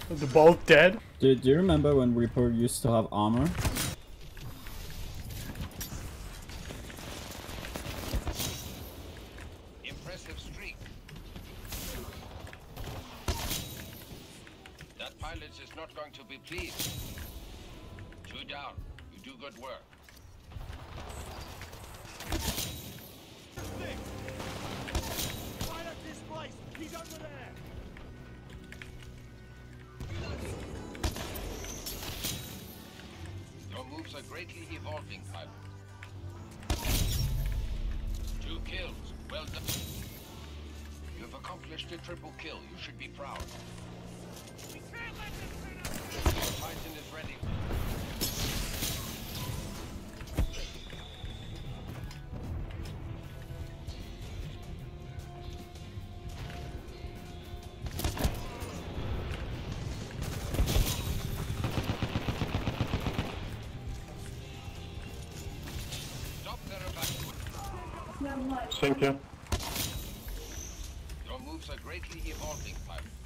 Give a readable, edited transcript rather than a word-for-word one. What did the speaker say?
They're both dead? Do you remember when Reaper used to have armor? Impressive streak. That pilot is not going to be pleased. 2 down. You do good work. Pilot displaced! He's over there! Your moves are greatly evolving, pilot. 2 kills. Well done. You have accomplished a triple kill. You should be proud. Your Titan is ready. Stop their evacuation. Thank you. Your moves are greatly evolving, pilot.